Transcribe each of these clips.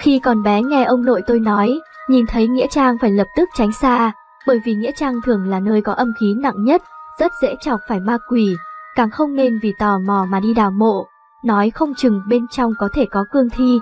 Khi còn bé nghe ông nội tôi nói, nhìn thấy nghĩa trang phải lập tức tránh xa, bởi vì nghĩa trang thường là nơi có âm khí nặng nhất, rất dễ chọc phải ma quỷ, càng không nên vì tò mò mà đi đào mộ, nói không chừng bên trong có thể có cương thi.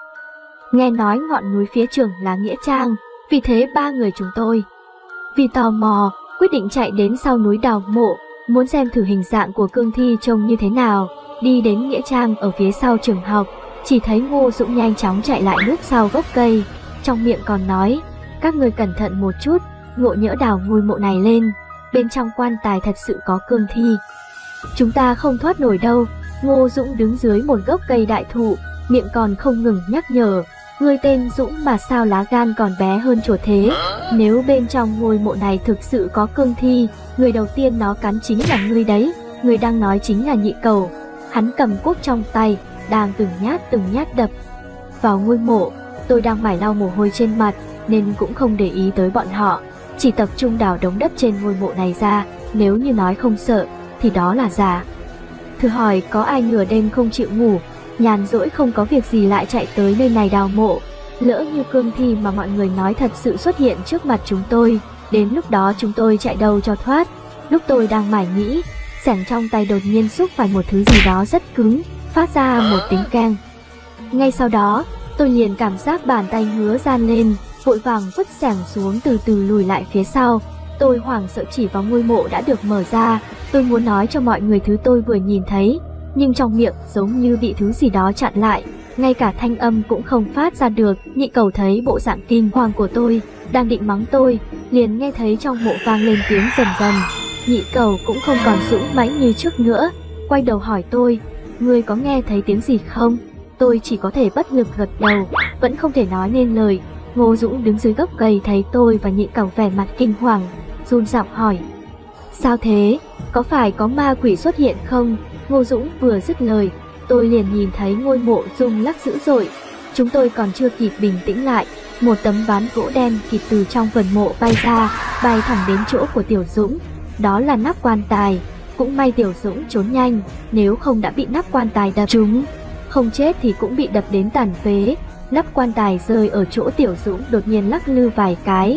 Nghe nói ngọn núi phía trước là nghĩa trang, vì thế ba người chúng tôi vì tò mò quyết định chạy đến sau núi đào mộ, muốn xem thử hình dạng của cương thi trông như thế nào. Đi đến nghĩa trang ở phía sau trường học, chỉ thấy Ngô Dũng nhanh chóng chạy lại núp sau gốc cây, trong miệng còn nói, các người cẩn thận một chút, ngộ nhỡ đào ngôi mộ này lên, bên trong quan tài thật sự có cương thi. Chúng ta không thoát nổi đâu. Ngô Dũng đứng dưới một gốc cây đại thụ, miệng còn không ngừng nhắc nhở, ngươi tên Dũng mà sao lá gan còn bé hơn chuột thế, nếu bên trong ngôi mộ này thực sự có cương thi, người đầu tiên nó cắn chính là ngươi đấy. Người đang nói chính là Nhị Cẩu, hắn cầm cuốc trong tay, đang từng nhát đập vào ngôi mộ. Tôi đang mải lau mồ hôi trên mặt nên cũng không để ý tới bọn họ, chỉ tập trung đào đống đất trên ngôi mộ này ra. Nếu như nói không sợ thì đó là giả. Thử hỏi có ai nửa đêm không chịu ngủ, nhàn rỗi không có việc gì lại chạy tới nơi này đào mộ. Lỡ như cương thi mà mọi người nói thật sự xuất hiện trước mặt chúng tôi, đến lúc đó chúng tôi chạy đâu cho thoát. Lúc tôi đang mải nghĩ, xẻng trong tay đột nhiên xúc phải một thứ gì đó rất cứng, phát ra một tiếng keng. Ngay sau đó, tôi liền cảm giác bàn tay ngứa ran lên, vội vàng vứt xẻng xuống, từ từ lùi lại phía sau. Tôi hoảng sợ chỉ vào ngôi mộ đã được mở ra. Tôi muốn nói cho mọi người thứ tôi vừa nhìn thấy, nhưng trong miệng giống như bị thứ gì đó chặn lại, ngay cả thanh âm cũng không phát ra được. Nhị Cẩu thấy bộ dạng kinh hoàng của tôi, đang định mắng tôi, liền nghe thấy trong mộ vang lên tiếng rầm rầm. Nhị Cẩu cũng không còn dũng mãnh như trước nữa, quay đầu hỏi tôi, ngươi có nghe thấy tiếng gì không? Tôi chỉ có thể bất lực gật đầu, vẫn không thể nói nên lời. Ngô Dũng đứng dưới gốc cây thấy tôi và Nhị Cẩu vẻ mặt kinh hoàng, run giọng hỏi, sao thế, có phải có ma quỷ xuất hiện không? Ngô Dũng vừa dứt lời, tôi liền nhìn thấy ngôi mộ rung lắc dữ dội. Chúng tôi còn chưa kịp bình tĩnh lại, một tấm ván gỗ đen kịt từ trong phần mộ bay ra, bay thẳng đến chỗ của Tiểu Dũng. Đó là nắp quan tài. Cũng may Tiểu Dũng trốn nhanh, nếu không đã bị nắp quan tài đập trúng, không chết thì cũng bị đập đến tàn phế. Nắp quan tài rơi ở chỗ Tiểu Dũng đột nhiên lắc lư vài cái,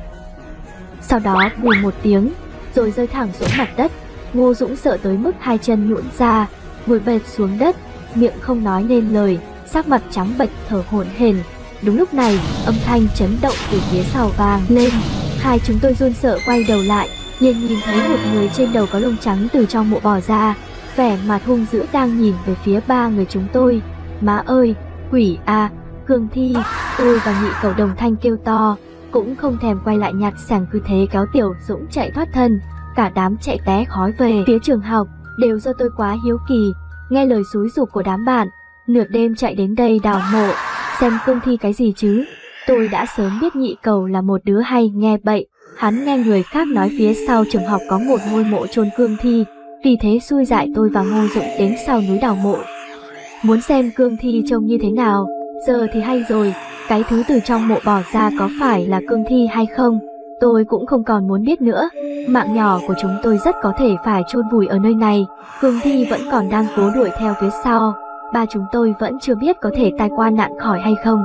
sau đó bùm một tiếng, rồi rơi thẳng xuống mặt đất. Ngô Dũng sợ tới mức hai chân nhũn ra, ngồi bệt xuống đất, miệng không nói nên lời, sắc mặt trắng bệch thở hổn hển. Đúng lúc này, âm thanh chấn động từ phía sau vang lên. Hai chúng tôi run sợ quay đầu lại, liền nhìn thấy một người trên đầu có lông trắng từ trong mộ bò ra, vẻ mặt hung dữ đang nhìn về phía ba người chúng tôi. Má ơi, quỷ a, cương thi! Tôi và Nhị Cẩu đồng thanh kêu to, cũng không thèm quay lại nhặt xẻng, cứ thế kéo Tiểu Dũng chạy thoát thân. Cả đám chạy té khói về phía trường học, đều do tôi quá hiếu kỳ, nghe lời xúi giục của đám bạn, nửa đêm chạy đến đây đào mộ, xem cương thi cái gì chứ. Tôi đã sớm biết Nhị Cẩu là một đứa hay nghe bậy, hắn nghe người khác nói phía sau trường học có một ngôi mộ chôn cương thi, vì thế xui dại tôi và Ngô Dũng đến sau núi đào mộ, muốn xem cương thi trông như thế nào. Giờ thì hay rồi, cái thứ từ trong mộ bò ra có phải là cương thi hay không, tôi cũng không còn muốn biết nữa. Mạng nhỏ của chúng tôi rất có thể phải chôn vùi ở nơi này. Cương thi vẫn còn đang cố đuổi theo phía sau, ba chúng tôi vẫn chưa biết có thể tai qua nạn khỏi hay không.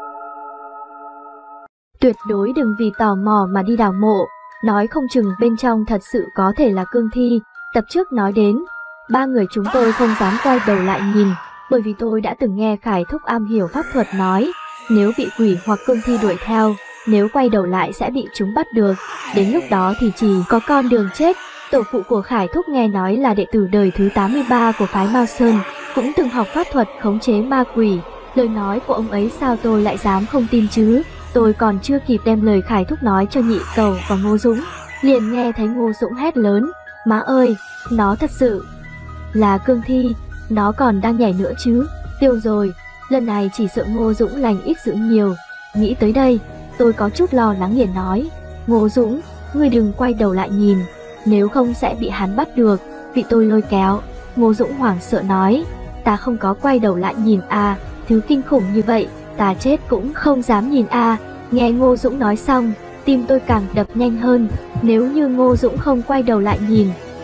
Tuyệt đối đừng vì tò mò mà đi đào mộ, nói không chừng bên trong thật sự có thể là cương thi. Tập trước nói đến, ba người chúng tôi không dám quay đầu lại nhìn, bởi vì tôi đã từng nghe Khải Thúc am hiểu pháp thuật nói, nếu bị quỷ hoặc cương thi đuổi theo, nếu quay đầu lại sẽ bị chúng bắt được, đến lúc đó thì chỉ có con đường chết. Tổ phụ của Khải Thúc nghe nói là đệ tử đời thứ 83 của phái Mao Sơn, cũng từng học pháp thuật khống chế ma quỷ. Lời nói của ông ấy sao tôi lại dám không tin chứ. Tôi còn chưa kịp đem lời Khải Thúc nói cho Nhị Cẩu và Ngô Dũng, liền nghe thấy Ngô Dũng hét lớn, má ơi, nó thật sự là cương thi, nó còn đang nhảy nữa chứ. Tiêu rồi, lần này chỉ sợ Ngô Dũng lành ít dữ nhiều. Nghĩ tới đây, tôi có chút lo lắng liền nói, Ngô Dũng, ngươi đừng quay đầu lại nhìn, nếu không sẽ bị hắn bắt được. Bị tôi lôi kéo, Ngô Dũng hoảng sợ nói, ta không có quay đầu lại nhìn à, thứ kinh khủng như vậy, ta chết cũng không dám nhìn à. Nghe Ngô Dũng nói xong, tim tôi càng đập nhanh hơn. Nếu như Ngô Dũng không quay đầu lại nhìn,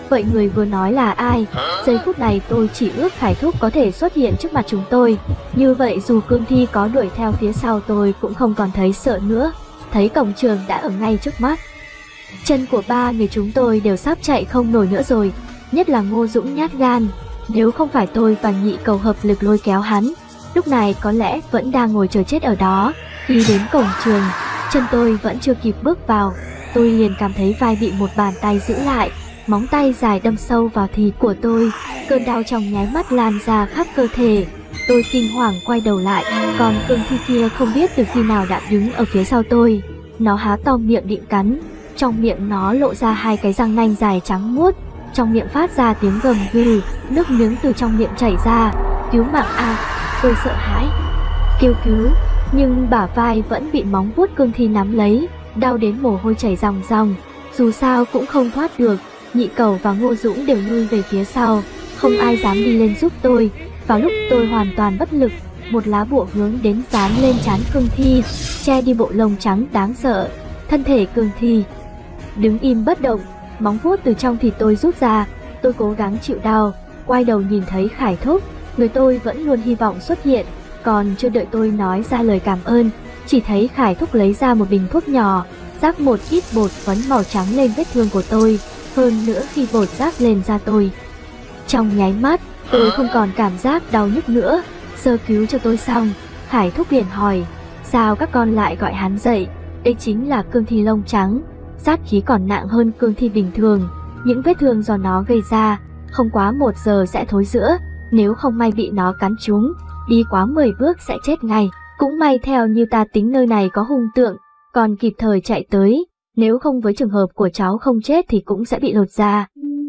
vậy người vừa nói là ai? Giây phút này tôi chỉ ước Khải Thúc có thể xuất hiện trước mặt chúng tôi. Như vậy dù cương thi có đuổi theo phía sau tôi cũng không còn thấy sợ nữa. Thấy cổng trường đã ở ngay trước mắt. Chân của ba người chúng tôi đều sắp chạy không nổi nữa rồi, nhất là Ngô Dũng nhát gan. Nếu không phải tôi và Nhị Cầu hợp lực lôi kéo hắn, lúc này có lẽ vẫn đang ngồi chờ chết ở đó. Đi đến cổng trường, chân tôi vẫn chưa kịp bước vào, tôi liền cảm thấy vai bị một bàn tay giữ lại, móng tay dài đâm sâu vào thịt của tôi. Cơn đau trong nháy mắt lan ra khắp cơ thể. Tôi kinh hoàng quay đầu lại, còn cương thi kia không biết từ khi nào đã đứng ở phía sau tôi. Nó há to miệng định cắn, trong miệng nó lộ ra hai cái răng nanh dài trắng muốt, trong miệng phát ra tiếng gầm gừ, nước miếng từ trong miệng chảy ra. Cứu mạng a! Tôi sợ hãi kêu cứu, nhưng bả vai vẫn bị móng vuốt cương thi nắm lấy, đau đến mồ hôi chảy ròng ròng. Dù sao cũng không thoát được. Nhị Cầu và Ngô Dũng đều lui về phía sau, không ai dám đi lên giúp tôi. Vào lúc tôi hoàn toàn bất lực, một lá bùa hướng đến dán lên trán cương thi, che đi bộ lông trắng đáng sợ. Thân thể cương thi đứng im bất động, móng vuốt từ trong thịt tôi rút ra. Tôi cố gắng chịu đau, quay đầu nhìn thấy Khải Thúc, người tôi vẫn luôn hy vọng xuất hiện. Còn chưa đợi tôi nói ra lời cảm ơn, chỉ thấy Khải Thúc lấy ra một bình thuốc nhỏ, rắc một ít bột phấn màu trắng lên vết thương của tôi. Hơn nữa khi bột rắc lên da tôi, trong nháy mắt tôi không còn cảm giác đau nhức nữa. Sơ cứu cho tôi xong, Khải Thúc liền hỏi, sao các con lại gọi hắn dậy? Đây chính là cương thi lông trắng, sát khí còn nặng hơn cương thi bình thường. Những vết thương do nó gây ra, không quá 1 giờ sẽ thối rữa. Nếu không may bị nó cắn trúng, đi quá 10 bước sẽ chết ngay. Cũng may theo như ta tính nơi này có hung tượng, còn kịp thời chạy tới. Nếu không với trường hợp của cháu không chết thì cũng sẽ bị lột da.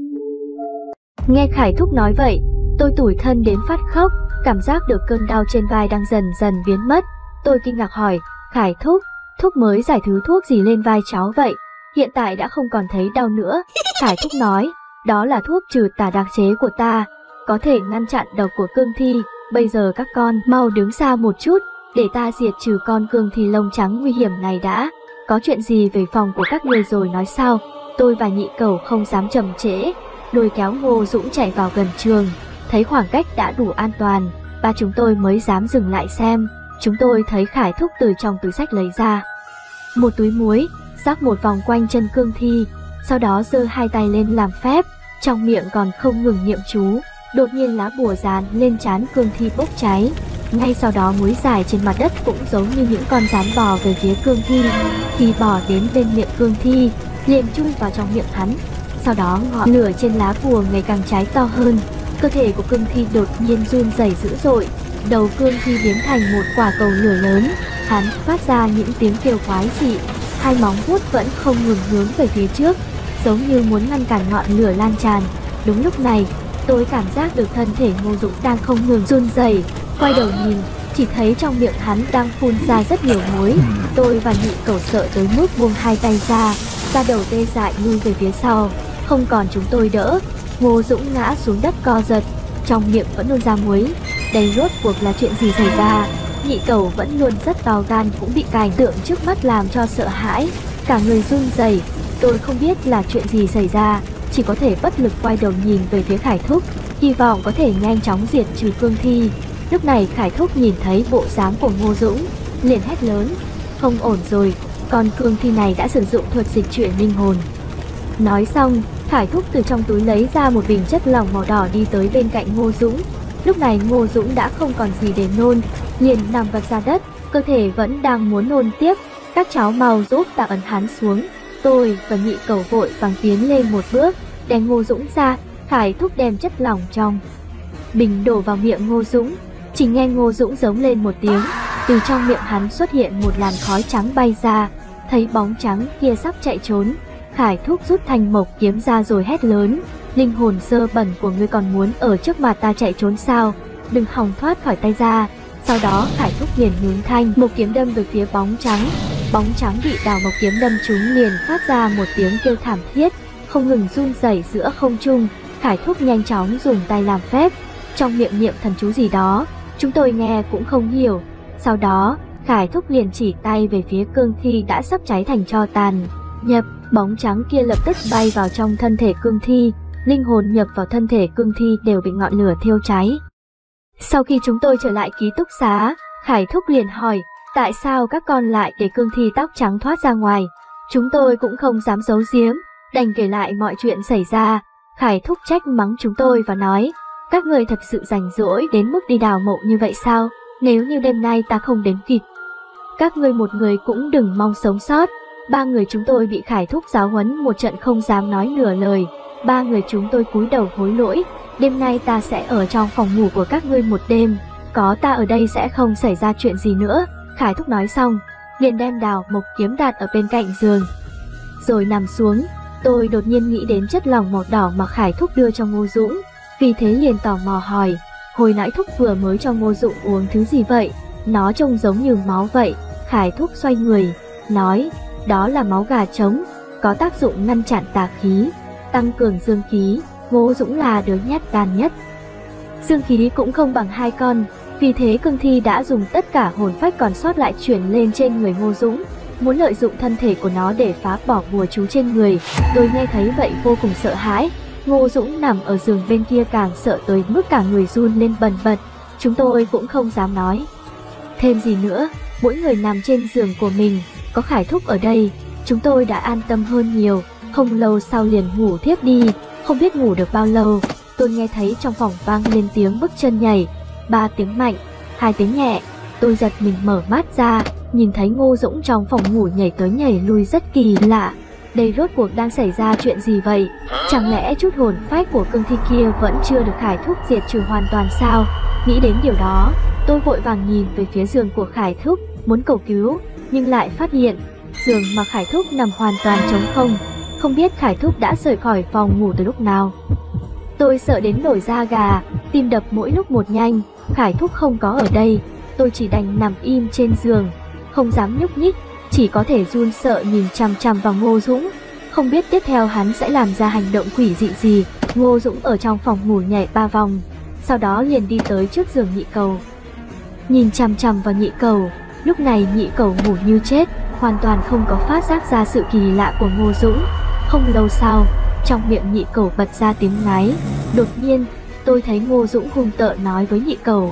Nghe Khải Thúc nói vậy, tôi tủi thân đến phát khóc, cảm giác được cơn đau trên vai đang dần dần biến mất. Tôi kinh ngạc hỏi, Khải Thúc, Thúc mới giải thứ thuốc gì lên vai cháu vậy? Hiện tại đã không còn thấy đau nữa. Khải Thúc nói, đó là thuốc trừ tà đặc chế của ta, có thể ngăn chặn độc của cương thi. Bây giờ các con mau đứng xa một chút, để ta diệt trừ con cương thi lông trắng nguy hiểm này đã. Có chuyện gì về phòng của các người rồi nói sau. Tôi và Nhị Cầu không dám chậm trễ, lôi kéo Ngô Dũng chạy vào gần trường. Thấy khoảng cách đã đủ an toàn, ba chúng tôi mới dám dừng lại xem. Chúng tôi thấy Khải Thúc từ trong túi xách lấy ra một túi muối, rắc một vòng quanh chân cương thi, sau đó giơ hai tay lên làm phép, trong miệng còn không ngừng niệm chú. Đột nhiên lá bùa dán lên trán cương thi bốc cháy. Ngay sau đó muối dài trên mặt đất cũng giống như những con rắn bò về phía cương thi. Khi bò đến bên miệng cương thi, liền chui vào trong miệng hắn. Sau đó ngọn lửa trên lá bùa ngày càng cháy to hơn. Cơ thể của cương thi đột nhiên run rẩy dữ dội. Đầu cương thi biến thành một quả cầu lửa lớn. Hắn phát ra những tiếng kêu quái dị. Hai móng vuốt vẫn không ngừng hướng về phía trước, giống như muốn ngăn cản ngọn lửa lan tràn. Đúng lúc này, tôi cảm giác được thân thể Ngô Dũng đang không ngừng run rẩy. Quay đầu nhìn, chỉ thấy trong miệng hắn đang phun ra rất nhiều muối. Tôi và Nhị Cầu sợ tới mức buông hai tay ra, da đầu tê dại lui về phía sau. Không còn chúng tôi đỡ, Ngô Dũng ngã xuống đất co giật, trong miệng vẫn nôn ra muối. Đây rốt cuộc là chuyện gì xảy ra? Nhị Cầu vẫn luôn rất to gan cũng bị cảnh tượng trước mắt làm cho sợ hãi, cả người run rẩy. Tôi không biết là chuyện gì xảy ra, chỉ có thể bất lực quay đầu nhìn về phía Khải Thúc, hy vọng có thể nhanh chóng diệt trừ cương thi. Lúc này Khải Thúc nhìn thấy bộ dáng của Ngô Dũng, liền hét lớn, không ổn rồi, con cương thi này đã sử dụng thuật dịch chuyển linh hồn. Nói xong, Khải Thúc từ trong túi lấy ra một bình chất lỏng màu đỏ đi tới bên cạnh Ngô Dũng. Lúc này Ngô Dũng đã không còn gì để nôn, liền nằm vật ra đất, cơ thể vẫn đang muốn nôn tiếp. Các cháu mau giúp ta ấn hắn xuống. Tôi và Nhị Cầu vội vàng tiến lên một bước, đem Ngô Dũng ra. Khải Thúc đem chất lỏng trong bình đổ vào miệng Ngô Dũng. Chỉ nghe Ngô Dũng giống lên một tiếng, từ trong miệng hắn xuất hiện một làn khói trắng bay ra. Thấy bóng trắng kia sắp chạy trốn, Khải Thúc rút thanh mộc kiếm ra rồi hét lớn, linh hồn dơ bẩn của ngươi còn muốn ở trước mặt ta chạy trốn sao? Đừng hòng thoát khỏi tay ra. Sau đó Khải Thúc liền hướng thanh mộc kiếm đâm về phía bóng trắng. Bóng trắng bị đào mộc kiếm đâm trúng liền phát ra một tiếng kêu thảm thiết, không ngừng run rẩy giữa không trung. Khải Thúc nhanh chóng dùng tay làm phép, trong miệng niệm thần chú gì đó, chúng tôi nghe cũng không hiểu. Sau đó, Khải Thúc liền chỉ tay về phía cương thi đã sắp cháy thành tro tàn. Nhập, bóng trắng kia lập tức bay vào trong thân thể cương thi, linh hồn nhập vào thân thể cương thi đều bị ngọn lửa thiêu cháy. Sau khi chúng tôi trở lại ký túc xá, Khải Thúc liền hỏi, tại sao các con lại để cương thi tóc trắng thoát ra ngoài? Chúng tôi cũng không dám giấu giếm, đành kể lại mọi chuyện xảy ra. Khải Thúc trách mắng chúng tôi và nói, các người thật sự rảnh rỗi đến mức đi đào mộ như vậy sao? Nếu như đêm nay ta không đến kịp, các ngươi một người cũng đừng mong sống sót. 3 người chúng tôi bị Khải Thúc giáo huấn một trận không dám nói nửa lời. 3 người chúng tôi cúi đầu hối lỗi, đêm nay ta sẽ ở trong phòng ngủ của các ngươi một đêm, có ta ở đây sẽ không xảy ra chuyện gì nữa. Khải Thúc nói xong, liền đem đào mộc kiếm đặt ở bên cạnh giường, rồi nằm xuống. Tôi đột nhiên nghĩ đến chất lỏng màu đỏ mà Khải Thúc đưa cho Ngô Dũng, vì thế liền tò mò hỏi, hồi nãy Thúc vừa mới cho Ngô Dũng uống thứ gì vậy? Nó trông giống như máu vậy. Khải Thúc xoay người, nói, đó là máu gà trống, có tác dụng ngăn chặn tà khí, tăng cường dương khí. Ngô Dũng là đứa nhát gan nhất, dương khí cũng không bằng 2 con, vì thế cương thi đã dùng tất cả hồn phách còn sót lại chuyển lên trên người Ngô Dũng, muốn lợi dụng thân thể của nó để phá bỏ bùa chú trên người. Tôi nghe thấy vậy vô cùng sợ hãi. Ngô Dũng nằm ở giường bên kia càng sợ tới mức cả người run lên bần bật. Chúng tôi cũng không dám nói thêm gì nữa, mỗi người nằm trên giường của mình. Có Khải Thúc ở đây, chúng tôi đã an tâm hơn nhiều. Không lâu sau liền ngủ thiếp đi. Không biết ngủ được bao lâu, tôi nghe thấy trong phòng vang lên tiếng bước chân nhảy, 3 tiếng mạnh, 2 tiếng nhẹ. Tôi giật mình mở mắt ra, nhìn thấy Ngô Dũng trong phòng ngủ nhảy tới nhảy lui rất kỳ lạ. Đây rốt cuộc đang xảy ra chuyện gì vậy? Chẳng lẽ chút hồn phách của cương thi kia vẫn chưa được Khải Thúc diệt trừ hoàn toàn sao? Nghĩ đến điều đó, tôi vội vàng nhìn về phía giường của Khải Thúc, muốn cầu cứu, nhưng lại phát hiện giường mà Khải Thúc nằm hoàn toàn trống không. Không biết Khải Thúc đã rời khỏi phòng ngủ từ lúc nào. Tôi sợ đến nổi da gà, tim đập mỗi lúc một nhanh. Khải Thúc không có ở đây, tôi chỉ đành nằm im trên giường, không dám nhúc nhích, chỉ có thể run sợ nhìn chằm chằm vào Ngô Dũng. Không biết tiếp theo hắn sẽ làm ra hành động quỷ dị gì. Ngô Dũng ở trong phòng ngủ nhảy 3 vòng, sau đó liền đi tới trước giường Nhị Cầu, nhìn chằm chằm vào Nhị Cầu. Lúc này Nhị Cầu ngủ như chết, hoàn toàn không có phát giác ra sự kỳ lạ của Ngô Dũng. Không lâu sau, trong miệng Nhị Cầu bật ra tiếng ngáy. Đột nhiên, tôi thấy Ngô Dũng hung tợn nói với Nhị Cầu,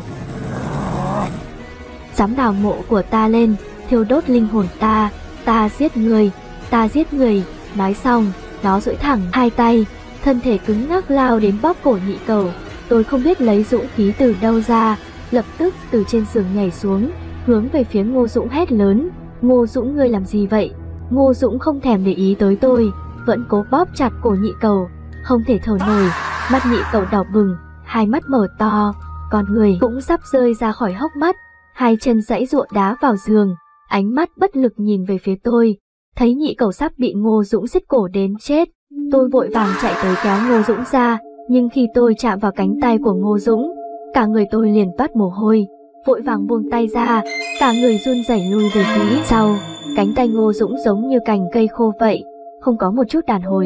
dám đào mộ của ta lên, thiêu đốt linh hồn ta, ta giết người, ta giết người. Nói xong, nó duỗi thẳng 2 tay, thân thể cứng ngắc lao đến bóp cổ Nhị Cầu. Tôi không biết lấy dũng khí từ đâu ra, lập tức từ trên giường nhảy xuống, hướng về phía Ngô Dũng hét lớn, Ngô Dũng ngươi làm gì vậy? Ngô Dũng không thèm để ý tới tôi, vẫn cố bóp chặt cổ Nhị Cầu, không thể thở nổi. Mắt Nhị Cầu đỏ bừng, 2 mắt mở to, con người cũng sắp rơi ra khỏi hốc mắt, 2 chân giãy giụa đá vào giường, ánh mắt bất lực nhìn về phía tôi. Thấy Nhị Cầu sắp bị Ngô Dũng siết cổ đến chết, tôi vội vàng chạy tới kéo Ngô Dũng ra, nhưng khi tôi chạm vào cánh tay của Ngô Dũng, cả người tôi liền toát mồ hôi, vội vàng buông tay ra, cả người run rẩy lui về phía sau. Cánh tay Ngô Dũng giống như cành cây khô vậy, không có một chút đàn hồi.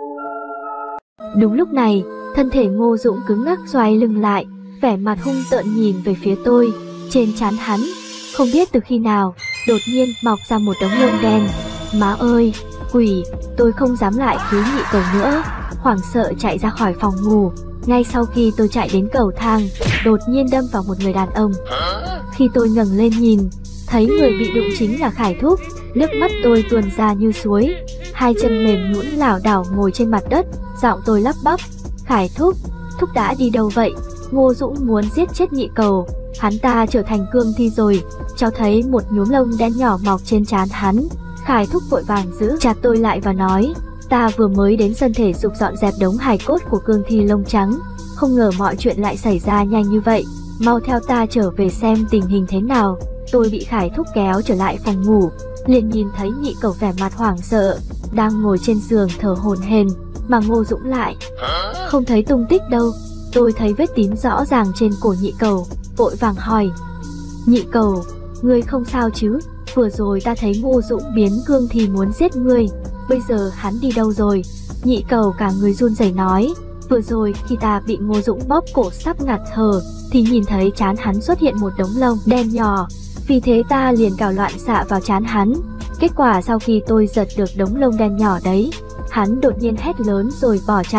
Đúng lúc này, thân thể Ngô Dũng cứng ngắc xoay lưng lại, vẻ mặt hung tợn nhìn về phía tôi. Trên trán hắn, không biết từ khi nào, đột nhiên mọc ra một đống lông đen. Má ơi, quỷ! Tôi không dám lại cứu Nhị Cầu nữa, hoảng sợ chạy ra khỏi phòng ngủ. Ngay sau khi tôi chạy đến cầu thang, đột nhiên đâm vào một người đàn ông. Khi tôi ngẩng lên nhìn, thấy người bị đụng chính là Khải Thúc. Nước mắt tôi tuôn ra như suối, 2 chân mềm nhũn lảo đảo ngồi trên mặt đất, giọng tôi lắp bắp, Khải Thúc, Thúc đã đi đâu vậy? Ngô Dũng muốn giết chết Nhị Cầu, hắn ta trở thành cương thi rồi. Cháu thấy một nhúm lông đen nhỏ mọc trên trán hắn. Khải Thúc vội vàng giữ chặt tôi lại và nói, ta vừa mới đến sân thể dục dọn dẹp đống hài cốt của cương thi lông trắng, không ngờ mọi chuyện lại xảy ra nhanh như vậy, mau theo ta trở về xem tình hình thế nào. Tôi bị Khải Thúc kéo trở lại phòng ngủ, liền nhìn thấy Nhị Cầu vẻ mặt hoảng sợ, đang ngồi trên giường thở hổn hển, mà Ngô Dũng lại không thấy tung tích đâu. Tôi thấy vết tím rõ ràng trên cổ Nhị Cầu, vội vàng hỏi, Nhị Cầu, ngươi không sao chứ? Vừa rồi ta thấy Ngô Dũng biến cương thi muốn giết ngươi, bây giờ hắn đi đâu rồi? Nhị Cầu cả người run rẩy nói, vừa rồi khi ta bị Ngô Dũng bóp cổ sắp ngạt thở, thì nhìn thấy trán hắn xuất hiện một đống lông đen nhỏ, vì thế ta liền cào loạn xạ vào trán hắn. Kết quả sau khi tôi giật được đống lông đen nhỏ đấy, hắn đột nhiên hét lớn rồi bỏ chạy.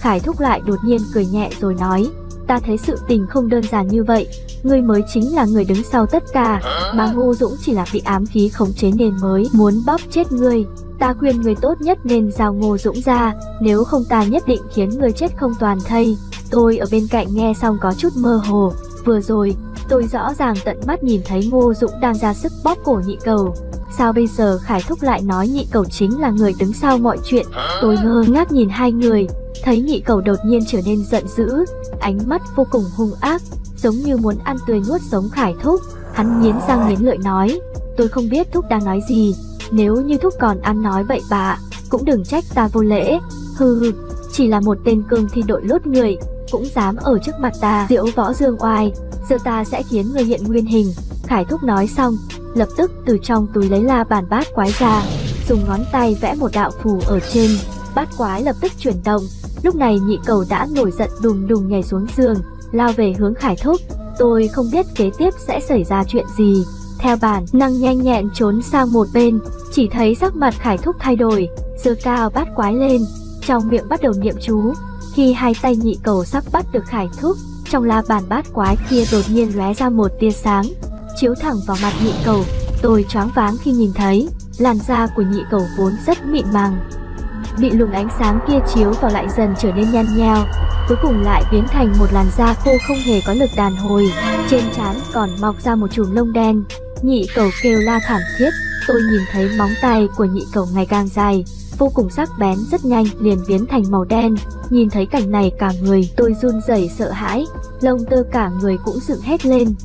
Khải Thúc lại đột nhiên cười nhẹ rồi nói, ta thấy sự tình không đơn giản như vậy, ngươi mới chính là người đứng sau tất cả, mà Ngô Dũng chỉ là bị ám khí khống chế nên mới muốn bóp chết ngươi. Ta khuyên ngươi tốt nhất nên giao Ngô Dũng ra, nếu không ta nhất định khiến ngươi chết không toàn thây. Tôi ở bên cạnh nghe xong có chút mơ hồ, vừa rồi, tôi rõ ràng tận mắt nhìn thấy Ngô Dũng đang ra sức bóp cổ Nhị Cẩu. Sao bây giờ Khải Thúc lại nói Nhị Cẩu chính là người đứng sau mọi chuyện? Tôi ngơ ngác nhìn hai người, thấy Nhị Cẩu đột nhiên trở nên giận dữ, ánh mắt vô cùng hung ác, giống như muốn ăn tươi nuốt sống Khải Thúc. Hắn nghiến răng nghiến lợi nói, tôi không biết Thúc đang nói gì, nếu như Thúc còn ăn nói bậy bạ, cũng đừng trách ta vô lễ. Hừ, chỉ là một tên cương thi đội lốt người, cũng dám ở trước mặt ta diễu võ dương oai, giờ ta sẽ khiến người hiện nguyên hình. Khải Thúc nói xong, lập tức từ trong túi lấy la bàn bát quái ra, dùng ngón tay vẽ một đạo phù ở trên, bát quái lập tức chuyển động. Lúc này Nhị Cẩu đã nổi giận đùng đùng nhảy xuống giường, lao về hướng Khải Thúc. Tôi không biết kế tiếp sẽ xảy ra chuyện gì, theo bản năng nhanh nhẹn trốn sang một bên, chỉ thấy sắc mặt Khải Thúc thay đổi, giơ cao bát quái lên, trong miệng bắt đầu niệm chú. Khi hai tay Nhị Cẩu sắp bắt được Khải Thúc, trong la bàn bát quái kia đột nhiên lóe ra một tia sáng, chiếu thẳng vào mặt Nhị Cẩu. Tôi choáng váng khi nhìn thấy làn da của Nhị Cẩu vốn rất mịn màng, bị luồng ánh sáng kia chiếu vào lại dần trở nên nhăn nheo, cuối cùng lại biến thành một làn da khô không hề có lực đàn hồi, trên trán còn mọc ra một chùm lông đen. Nhị Cẩu kêu la thảm thiết, tôi nhìn thấy móng tay của Nhị Cẩu ngày càng dài, vô cùng sắc bén, rất nhanh liền biến thành màu đen. Nhìn thấy cảnh này cả người tôi run rẩy sợ hãi, lông tơ cả người cũng dựng hết lên.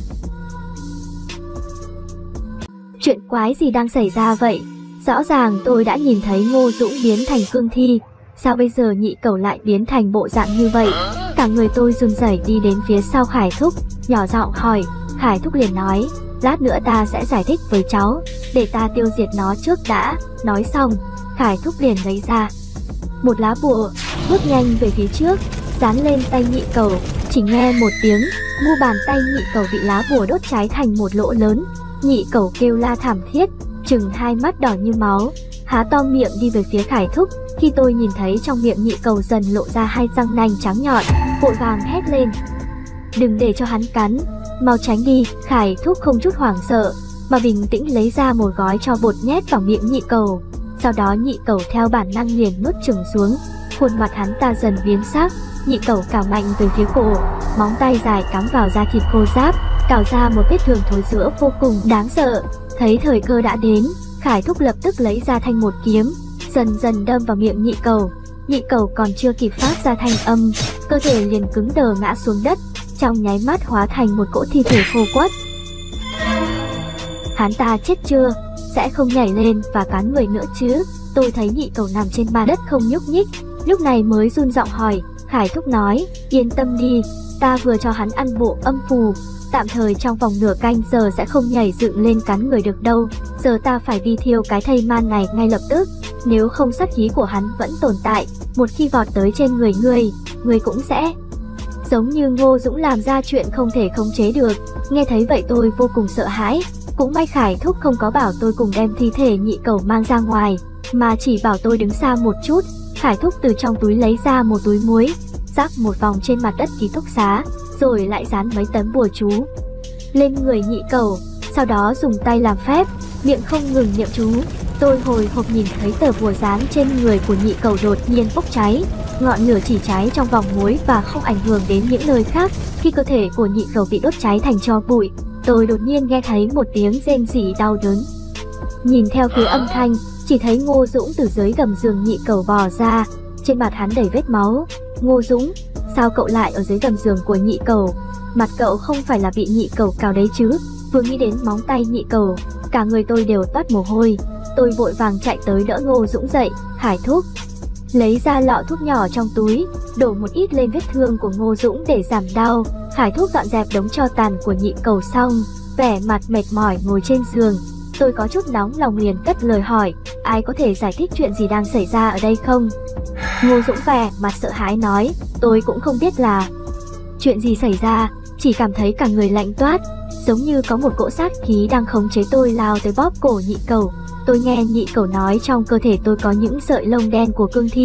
Chuyện quái gì đang xảy ra vậy? Rõ ràng tôi đã nhìn thấy Ngô Dũng biến thành cương thi, sao bây giờ Nhị Cẩu lại biến thành bộ dạng như vậy? Cả người tôi run rẩy đi đến phía sau Khải Thúc, nhỏ giọng hỏi. Khải Thúc liền nói, lát nữa ta sẽ giải thích với cháu, để ta tiêu diệt nó trước đã. Nói xong, Khải Thúc liền lấy ra một lá bùa, bước nhanh về phía trước, dán lên tay Nhị Cẩu. Chỉ nghe một tiếng, mu bàn tay Nhị Cẩu bị lá bùa đốt cháy thành một lỗ lớn. Nhị Cẩu kêu la thảm thiết, trừng hai mắt đỏ như máu, há to miệng đi về phía Khải Thúc. Khi tôi nhìn thấy trong miệng Nhị Cẩu dần lộ ra hai răng nanh trắng nhọn, vội vàng hét lên, đừng để cho hắn cắn, mau tránh đi. Khải Thúc không chút hoảng sợ, mà bình tĩnh lấy ra một gói tro bột nhét vào miệng Nhị Cẩu. Sau đó Nhị Cẩu theo bản năng liền nuốt chửng xuống, khuôn mặt hắn ta dần biến sắc. Nhị Cẩu cào mạnh về phía cổ, móng tay dài cắm vào da thịt khô ráp, cào ra một vết thương thối rữa vô cùng đáng sợ. Thấy thời cơ đã đến, Khải Thúc lập tức lấy ra thanh một kiếm, dần dần đâm vào miệng Nhị Cẩu. Nhị Cẩu còn chưa kịp phát ra thanh âm, cơ thể liền cứng đờ ngã xuống đất, trong nháy mắt hóa thành một cỗ thi thể khô quắt. Hắn ta chết chưa? Sẽ không nhảy lên và cắn người nữa chứ? Tôi thấy Nhị Cẩu nằm trên mặt đất không nhúc nhích, lúc này mới run giọng hỏi. Khải Thúc nói, yên tâm đi, ta vừa cho hắn ăn bộ âm phù, tạm thời trong vòng nửa canh giờ sẽ không nhảy dựng lên cắn người được đâu. Giờ ta phải đi thiêu cái thây man này ngay lập tức, nếu không sát khí của hắn vẫn tồn tại, một khi vọt tới trên người ngươi cũng sẽ giống như Ngô Dũng làm ra chuyện không thể khống chế được. Nghe thấy vậy tôi vô cùng sợ hãi, cũng may Khải Thúc không có bảo tôi cùng đem thi thể Nhị Cẩu mang ra ngoài, mà chỉ bảo tôi đứng xa một chút. Khải Thúc từ trong túi lấy ra một túi muối, rắc một vòng trên mặt đất ký túc xá, rồi lại dán mấy tấm bùa chú lên người Nhị Cẩu, sau đó dùng tay làm phép, miệng không ngừng niệm chú. Tôi hồi hộp nhìn thấy tờ bùa dán trên người của Nhị Cẩu đột nhiên bốc cháy, ngọn lửa chỉ cháy trong vòng muối và không ảnh hưởng đến những nơi khác. Khi cơ thể của Nhị Cẩu bị đốt cháy thành tro bụi, tôi đột nhiên nghe thấy một tiếng rên rỉ đau đớn. Nhìn theo phía âm thanh, chỉ thấy Ngô Dũng từ dưới gầm giường Nhị Cẩu bò ra, trên mặt hắn đầy vết máu. Ngô Dũng, sao cậu lại ở dưới gầm giường của Nhị Cẩu? Mặt cậu không phải là bị Nhị Cẩu cào đấy chứ? Vừa nghĩ đến móng tay Nhị Cẩu, cả người tôi đều toát mồ hôi. Tôi vội vàng chạy tới đỡ Ngô Dũng dậy. Khải Thúc lấy ra lọ thuốc nhỏ trong túi, đổ một ít lên vết thương của Ngô Dũng để giảm đau. Khải Thúc dọn dẹp đống tro tàn của Nhị Cẩu xong, vẻ mặt mệt mỏi ngồi trên giường. Tôi có chút nóng lòng liền cất lời hỏi, ai có thể giải thích chuyện gì đang xảy ra ở đây không? Ngô Dũng vẻ mặt sợ hãi nói, tôi cũng không biết là chuyện gì xảy ra, chỉ cảm thấy cả người lạnh toát, giống như có một cỗ sát khí đang khống chế tôi lao tới bóp cổ Nhị Cẩu. Tôi nghe Nhị Cẩu nói trong cơ thể tôi có những sợi lông đen của cương thi,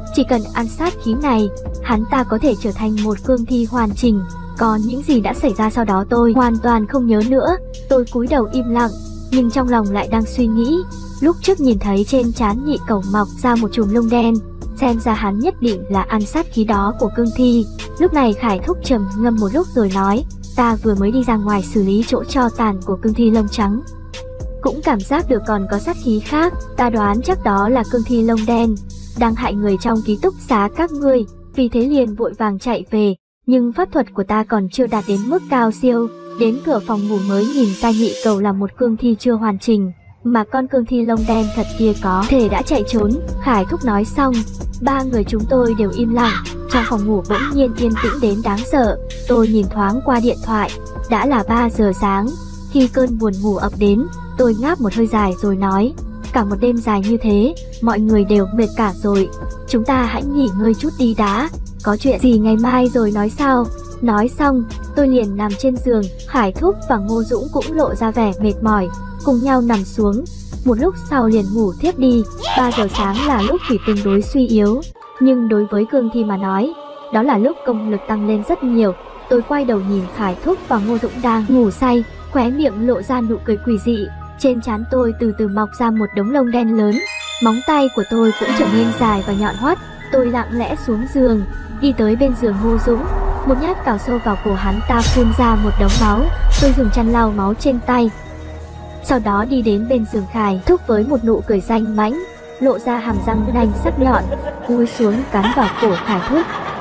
Chỉ cần ăn sát khí này, hắn ta có thể trở thành một cương thi hoàn chỉnh. Còn những gì đã xảy ra sau đó tôi hoàn toàn không nhớ nữa. Tôi cúi đầu im lặng, nhưng trong lòng lại đang suy nghĩ. Lúc trước nhìn thấy trên trán Nhị Cẩu mọc ra một chùm lông đen, xem ra hắn nhất định là ăn sát khí đó của cương thi. Lúc này Khải Thúc trầm ngâm một lúc rồi nói, ta vừa mới đi ra ngoài xử lý chỗ tro tàn của cương thi lông trắng, cũng cảm giác được còn có sát khí khác. Ta đoán chắc đó là cương thi lông đen đang hại người trong ký túc xá các ngươi, vì thế liền vội vàng chạy về. Nhưng pháp thuật của ta còn chưa đạt đến mức cao siêu, đến cửa phòng ngủ mới nhìn ra Nhị Cẩu là một cương thi chưa hoàn chỉnh, mà con cương thi lông đen thật kia có thể đã chạy trốn. Khải Thúc nói xong, ba người chúng tôi đều im lặng. Trong phòng ngủ bỗng nhiên yên tĩnh đến đáng sợ. Tôi nhìn thoáng qua điện thoại, đã là 3 giờ sáng. Khi cơn buồn ngủ ập đến, tôi ngáp một hơi dài rồi nói, cả một đêm dài như thế, mọi người đều mệt cả rồi, chúng ta hãy nghỉ ngơi chút đi đã, có chuyện gì ngày mai rồi nói sau. Nói xong, tôi liền nằm trên giường. Khải Thúc và Ngô Dũng cũng lộ ra vẻ mệt mỏi, cùng nhau nằm xuống. Một lúc sau liền ngủ thiếp đi. 3 giờ sáng là lúc thủy tương đối suy yếu, nhưng đối với cương thi mà nói, đó là lúc công lực tăng lên rất nhiều. Tôi quay đầu nhìn Khải Thúc và Ngô Dũng đang ngủ say, khóe miệng lộ ra nụ cười quỷ dị. Trên trán tôi từ từ mọc ra một đống lông đen lớn, móng tay của tôi cũng trở nên dài và nhọn hoắt. Tôi lặng lẽ xuống giường, đi tới bên giường Ngô Dũng, một nhát cào sâu vào cổ hắn ta, phun ra một đống máu. Tôi dùng chăn lau máu trên tay, sau đó đi đến bên giường Khải Thúc với một nụ cười danh mãnh, lộ ra hàm răng nanh sắc nhọn, cúi xuống cắn vào cổ Khải Thúc.